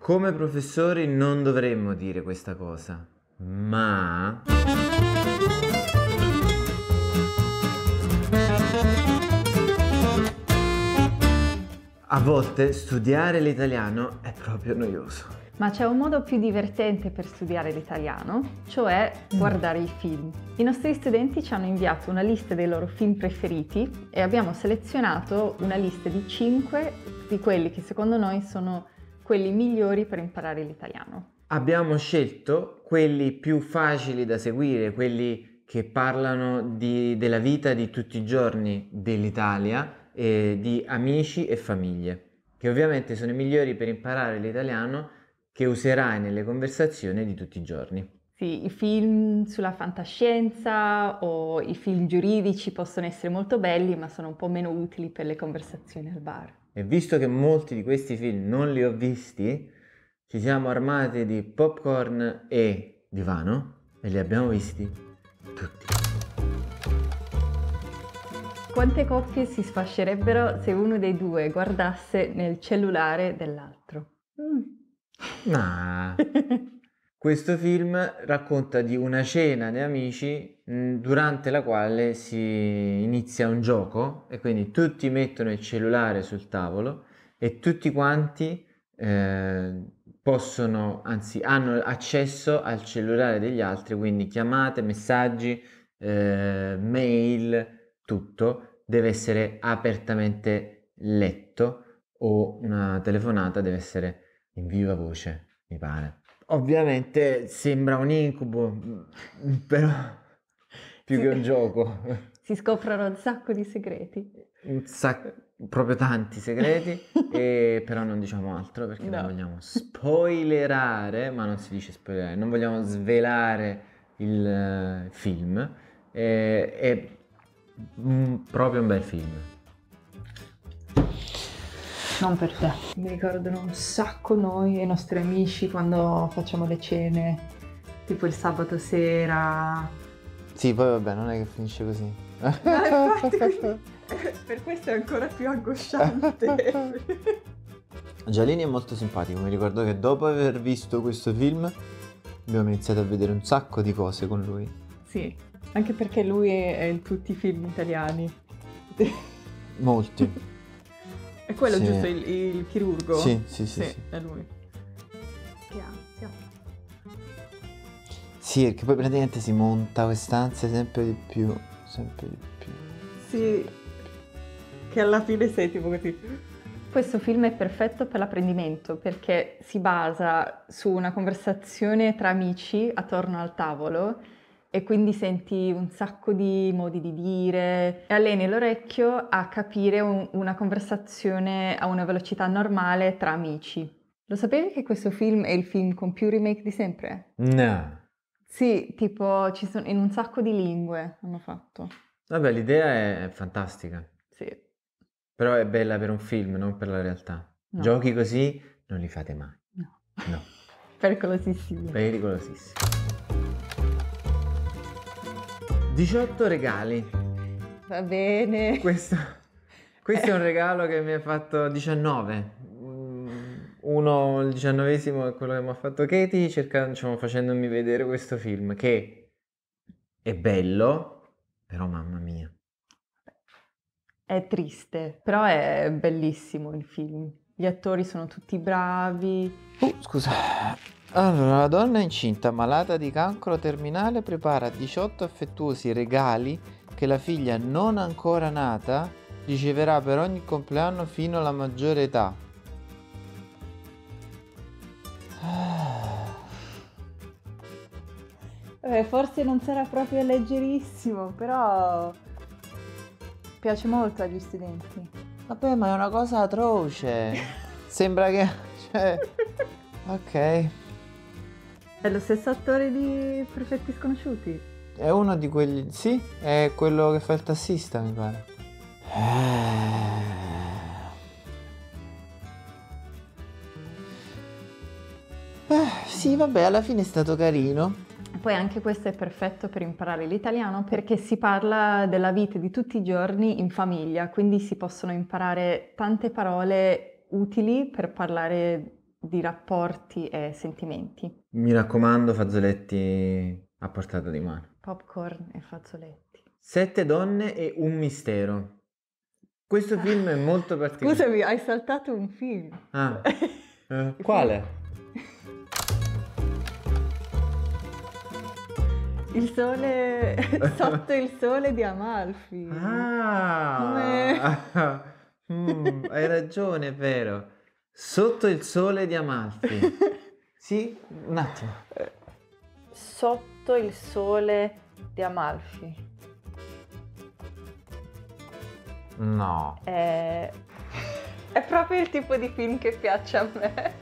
Come professori non dovremmo dire questa cosa, ma a volte studiare l'italiano è proprio noioso. Ma c'è un modo più divertente per studiare l'italiano, cioè guardare i film. I nostri studenti ci hanno inviato una lista dei loro film preferiti e abbiamo selezionato una lista di 5 di quelli che secondo noi sono quelli migliori per imparare l'italiano. Abbiamo scelto quelli più facili da seguire, quelli che parlano della vita di tutti i giorni dell'Italia, di amici e famiglie, che ovviamente sono i migliori per imparare l'italiano che userai nelle conversazioni di tutti i giorni. Sì, i film sulla fantascienza o i film giuridici possono essere molto belli, ma sono un po' meno utili per le conversazioni al bar. E visto che molti di questi film non li ho visti, ci siamo armati di popcorn e divano e li abbiamo visti tutti. Quante coppie si sfascerebbero se uno dei due guardasse nel cellulare dell'altro? Ma questo film racconta di una cena di amici durante la quale si inizia un gioco e quindi tutti mettono il cellulare sul tavolo e tutti quanti hanno accesso al cellulare degli altri, quindi chiamate, messaggi, mail, tutto deve essere apertamente letto o una telefonata deve essere in viva voce, mi pare. Ovviamente sembra un incubo, però più che un gioco. Si scoprono un sacco di segreti. Proprio tanti segreti, però non diciamo altro perché non vogliamo spoilerare, ma non si dice spoilerare, non vogliamo svelare il film. È proprio un bel film. Non per te. Mi ricordano un sacco noi e i nostri amici quando facciamo le cene, tipo il sabato sera. Sì, poi vabbè, non è che finisce così. Infatti, per questo è ancora più angosciante. Gialini è molto simpatico, mi ricordo che dopo aver visto questo film abbiamo iniziato a vedere un sacco di cose con lui. Sì, anche perché lui è in tutti i film italiani. Molti. È quello Sì. giusto, il chirurgo? Sì, è lui. Che ansia. Sì, perché poi praticamente si monta quest'ansia sempre di più, sempre di più. Sì, che alla fine sei tipo così. Questo film è perfetto per l'apprendimento perché si basa su una conversazione tra amici attorno al tavolo e quindi senti un sacco di modi di dire e alleni l'orecchio a capire una conversazione a una velocità normale tra amici. Lo sapevi che questo film è il film con più remake di sempre? No. Sì, tipo ci sono in un sacco di lingue hanno fatto. Vabbè, l'idea è fantastica, Sì. però è bella per un film, non per la realtà. No. Giochi così non li fate mai. No. Pericolosissimi. Pericolosissimi. 18 regali. Va bene. Questo è un regalo che mi ha fatto 19. Uno, il 19esimo è quello che mi ha fatto Katie, facendomi vedere questo film che è bello, però mamma mia. È triste, però è bellissimo il film. Gli attori sono tutti bravi. Scusa. Allora, la donna incinta malata di cancro terminale prepara 18 affettuosi regali che la figlia non ancora nata riceverà per ogni compleanno fino alla maggiore età. Forse non sarà proprio leggerissimo, però piace molto agli studenti. Vabbè, ma è una cosa atroce. Sembra che... Ok. È lo stesso attore di Perfetti Sconosciuti? È uno di quelli... Sì, è quello che fa il tassista, mi pare. Sì, vabbè, alla fine è stato carino. Poi anche questo è perfetto per imparare l'italiano perché si parla della vita di tutti i giorni in famiglia, quindi si possono imparare tante parole utili per parlare di rapporti e sentimenti. Mi raccomando, fazzoletti a portata di mano. Popcorn e fazzoletti. 7 donne e un mistero. Questo film è molto particolare. Scusami, hai saltato un film. Ah, quale? Il sole, sotto il sole di Amalfi. Ah, hai ragione, è vero. Sotto il sole di Amalfi. Sì, un attimo. Sotto il sole di Amalfi. No. È proprio il tipo di film che piace a me.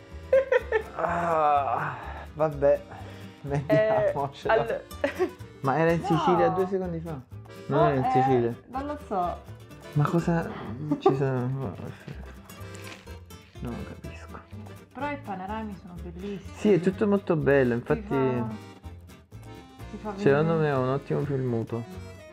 Vabbè, vediamocelo. Ma era in Sicilia 2 secondi fa. Non era in Sicilia. Non lo so. Ma cosa ci sono? Non lo capisco. Però i panorami sono bellissimi. Sì, è tutto molto bello, infatti Ti fa secondo vedere. me è un ottimo film muto.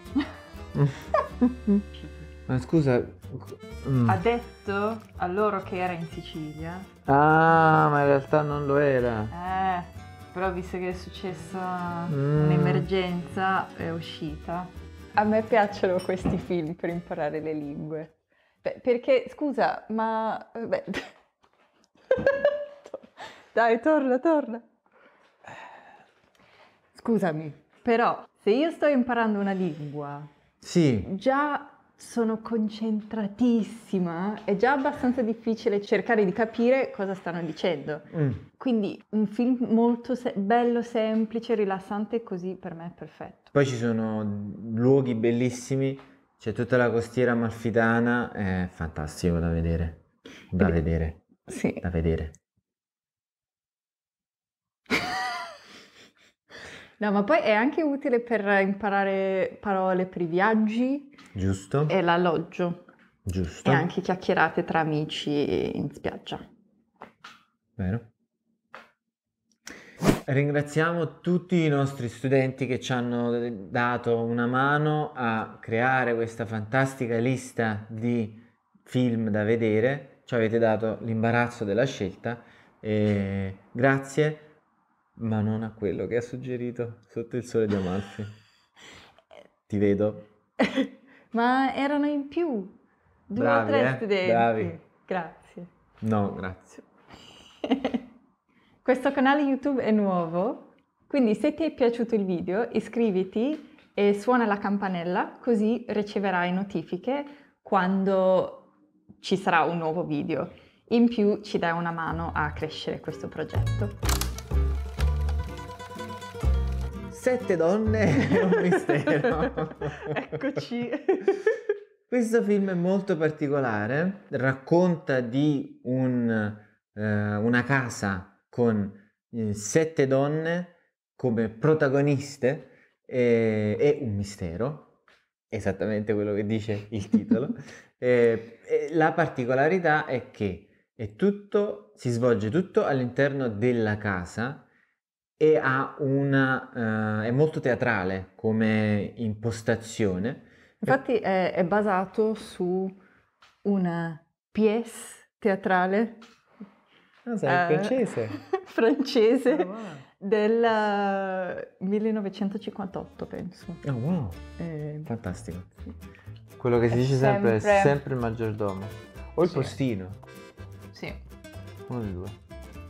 Ma scusa. Ha detto a loro che era in Sicilia. Ah, ma in realtà non lo era. Però visto che è successa un'emergenza, è uscita. A me piacciono questi film per imparare le lingue. Perché, scusa, ma... beh, dai, torna. Scusami, però se io sto imparando una lingua, Sì. già sono concentratissima, è già abbastanza difficile cercare di capire cosa stanno dicendo. Quindi un film molto bello, semplice, rilassante, così per me è perfetto. Poi ci sono luoghi bellissimi, c'è tutta la costiera amalfitana, è fantastico da vedere. Da vedere. Sì. Da vedere. No, ma poi è anche utile per imparare parole per i viaggi. Giusto? E l'alloggio. Giusto. E anche chiacchierate tra amici in spiaggia. Vero. Ringraziamo tutti i nostri studenti che ci hanno dato una mano a creare questa fantastica lista di film da vedere. Ci avete dato l'imbarazzo della scelta. Grazie, ma non a quello che ha suggerito Sotto il sole di Amalfi. Ti vedo. Ma erano in più. 2 o Bravi, 3 studenti. bravi. Grazie. No, grazie. Questo canale YouTube è nuovo, quindi se ti è piaciuto il video iscriviti e suona la campanella, così riceverai notifiche quando ci sarà un nuovo video. In più ci dai una mano a crescere questo progetto. 7 donne e un mistero. Eccoci. Questo film è molto particolare, racconta di una casa con 7 donne come protagoniste e un mistero, esattamente quello che dice il titolo. La particolarità è che si svolge tutto all'interno della casa e è molto teatrale come impostazione. Infatti è basato su una pièce teatrale francese? francese Oh, wow. del 1958, penso. Oh, wow. Eh, Fantastico. Quello che si È dice sempre è sempre- sempre il maggiordomo. O il Sì. postino. sì. Uno dei due.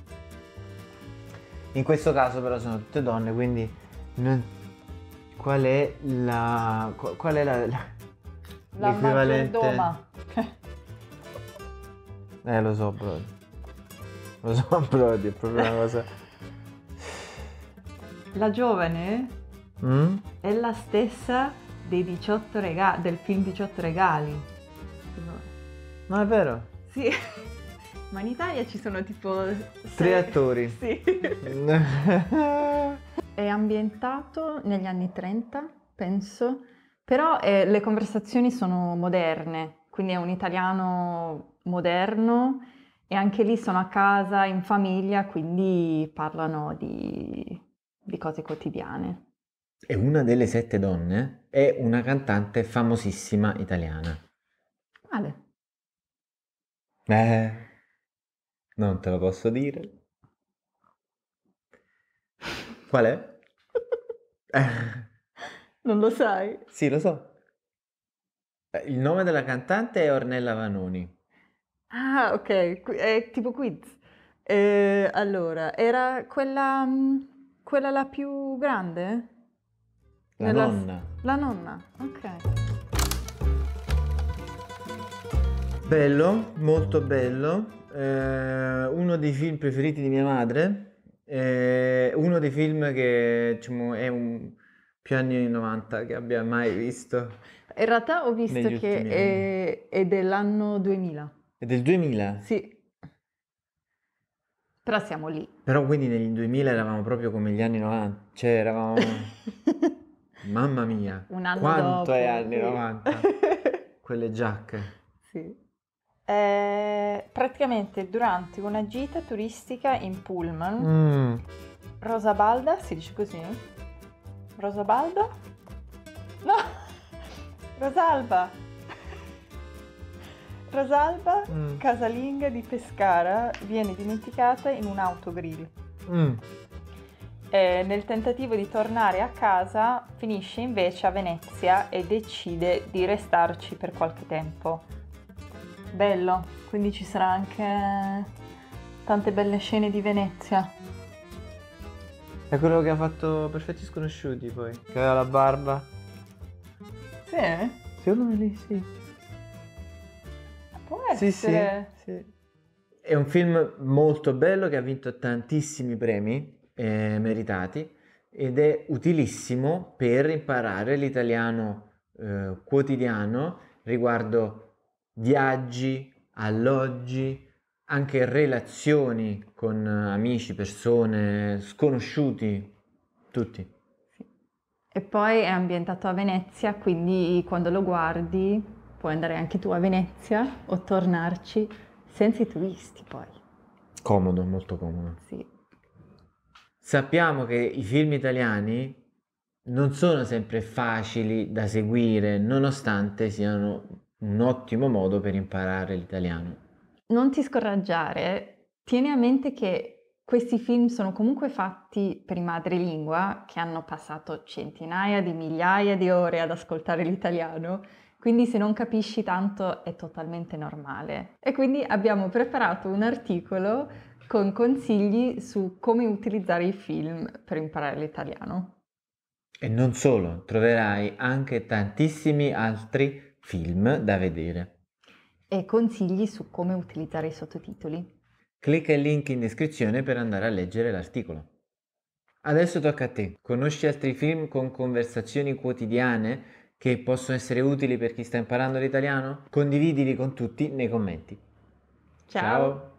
In questo caso però sono tutte donne, quindi qual è la La l'equivalente? maggiordoma. Lo so, Brody. Lo so, Brody, è proprio una cosa. La giovane Mm? è la stessa dei 18 del film 18 regali. No, è vero. Sì, ma in Italia ci sono tipo 3 attori. Sì. È ambientato negli anni 30, penso, però le conversazioni sono moderne, quindi è un italiano moderno e anche lì sono a casa, in famiglia, quindi parlano di cose quotidiane. E una delle 7 donne è una cantante famosissima italiana. Quale? Non te lo posso dire. Qual è? Non lo sai? Sì, lo so. Il nome della cantante è Ornella Vanoni. Ah, ok, è tipo quiz. Allora, era quella, quella la più grande? La Nella nonna. la nonna, ok. Bello, molto bello. Uno dei film preferiti di mia madre. Uno dei film che diciamo, è un più anni 90 che abbia mai visto In realtà ho visto negli che ultimi anni. è dell'anno 2000. È del 2000. Sì, però siamo lì. Però quindi negli 2000 eravamo proprio come gli anni 90. Cioè eravamo... Mamma mia, Un anno quanto è dopo, anni sì. 90. Quelle giacche. Sì. Praticamente durante una gita turistica in pullman, Mm. Rosabalda, si dice così? Rosabalda? No! Rosalba! Rosalba, Mm. casalinga di Pescara, viene dimenticata in un autogrill. Mm. Nel tentativo di tornare a casa, finisce invece a Venezia e decide di restarci per qualche tempo. Bello, quindi ci sarà anche tante belle scene di Venezia. È quello che ha fatto Perfetti Sconosciuti poi, che aveva la barba. Sì? Secondo me lì sì. Può Sì, sì, essere. sì. È un film molto bello che ha vinto tantissimi premi meritati ed è utilissimo per imparare l'italiano quotidiano riguardo viaggi, alloggi, anche relazioni con amici, persone, sconosciuti, tutti. Sì. E poi è ambientato a Venezia, quindi quando lo guardi puoi andare anche tu a Venezia o tornarci senza i turisti poi. Comodo, molto comodo. Sì. Sappiamo che i film italiani non sono sempre facili da seguire, nonostante siano un ottimo modo per imparare l'italiano. Non ti scoraggiare, tieni a mente che questi film sono comunque fatti per i madrelingua che hanno passato centinaia di migliaia di ore ad ascoltare l'italiano, quindi se non capisci tanto è totalmente normale. E quindi abbiamo preparato un articolo con consigli su come utilizzare i film per imparare l'italiano. E non solo, troverai anche tantissimi altri film da vedere. E consigli su come utilizzare i sottotitoli. Clicca il link in descrizione per andare a leggere l'articolo. Adesso tocca a te. Conosci altri film con conversazioni quotidiane che possono essere utili per chi sta imparando l'italiano? Condividili con tutti nei commenti. Ciao!